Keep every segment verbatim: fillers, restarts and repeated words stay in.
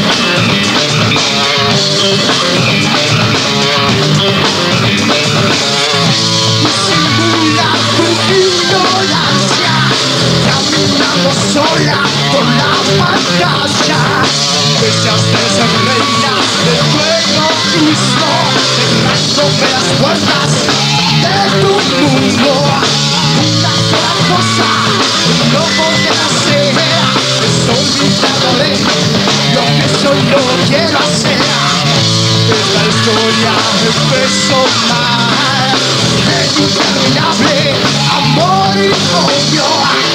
Disimula tu ignorancia, caminando sola por la pantalla. Deseas de ser reina del juego mismo, cerrándome las puertas de tu mundo. Una sola cosa no poder hacer es olvidarme lo que solo quiero hacer. Esta historia empezó mal, el interminable amor y odio.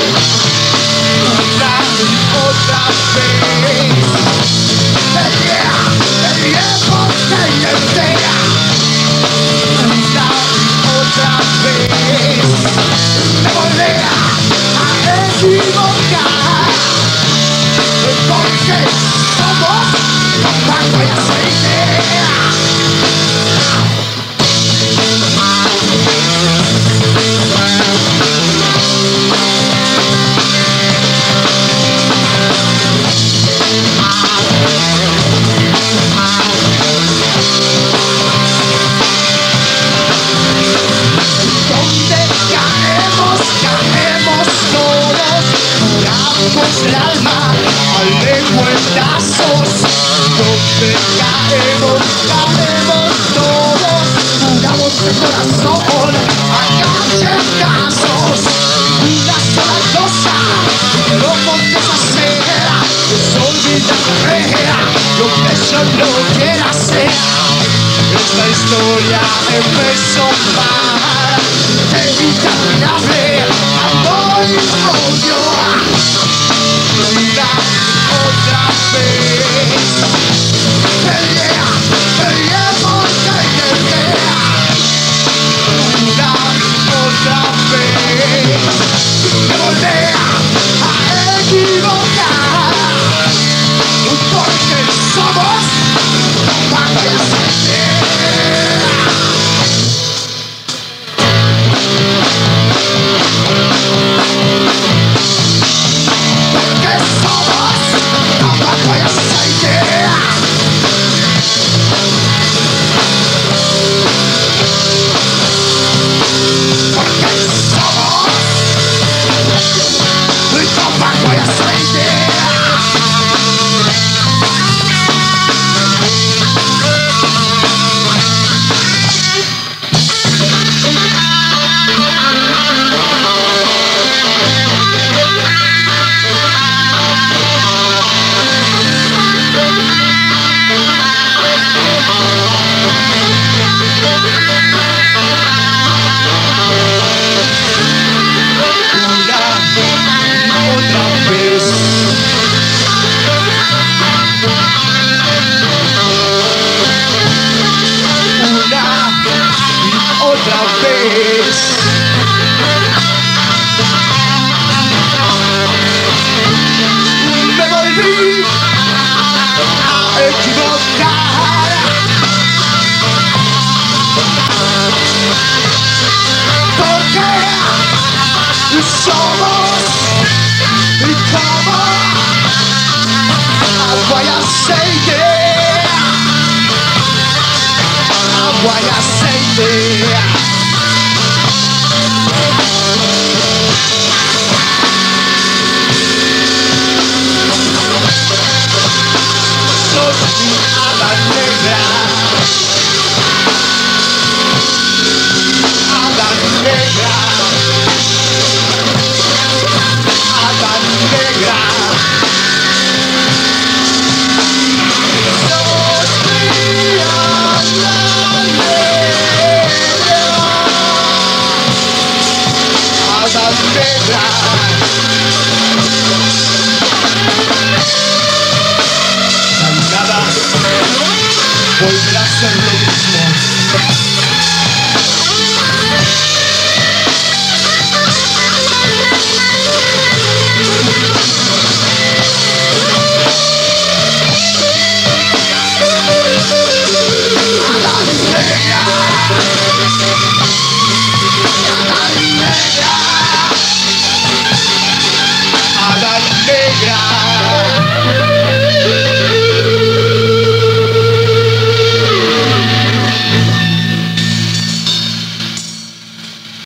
Una y otra vez pelea, peleemos la idea. Una y otra vez me volvía a equivocar, porque somos tabaco y aceite. Donde caemos, caemos todos, curamos el alma al lengüetazos. Donde caemos, caemos todos, curamos el corazón a cachetazos. Una sola cosa no podemos hacer es olvidarme lo que yo no quiero hacer. Esta historia empezó mal, el interminable amor y odio. Una otra vez pelea, peleemos la idea. Una otra vez me volvía a equivocar, porque somos tabaco y aceite. Porque somos tabaco y aceite. Porque somos tabaco y aceite. Otra vez me volví a equivocar, porque somos como agua y aceite, agua y aceite. Sos mi hada negra, hada negra, hada negra. Sos mi hada negra, hada negra. Nada volverá a ser lo mismo.